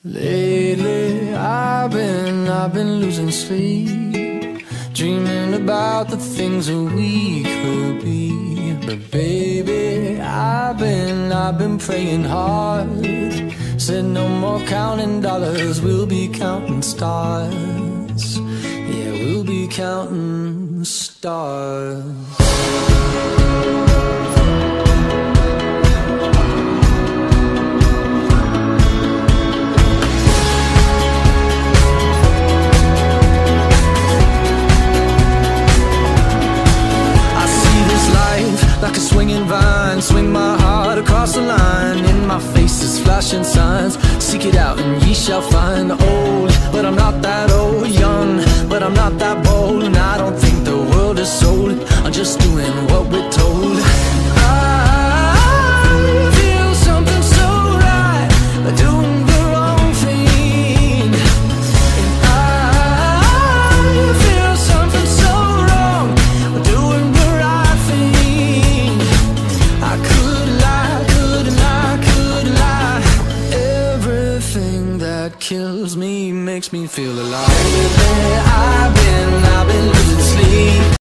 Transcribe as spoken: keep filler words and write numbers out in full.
Lately, I've been, I've been losing sleep, dreaming about the things that we could be. But baby, I've been, I've been praying hard. Said no more counting dollars, we'll be counting stars. Yeah, we'll be counting stars. Like a swinging vine, swing my heart across the line. In my face is flashing signs. Seek it out and ye shall find. Old, but I'm not that old. Young, but I'm not that bold. And I don't think the world is sold. I'm just doing what we're told. I feel something so right, doing the wrong thing. And I feel something so wrong, doing the right thing. I could lie, couldn't lie, couldn't lie. Everything that kills me makes me feel alive. Lately, I've been, I've been losing sleep.